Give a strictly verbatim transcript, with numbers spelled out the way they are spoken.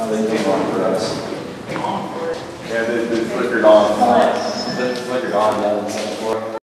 They came on for us. Came on for it. Yeah, they, they flickered on. Nice. They flickered on down in Singapore.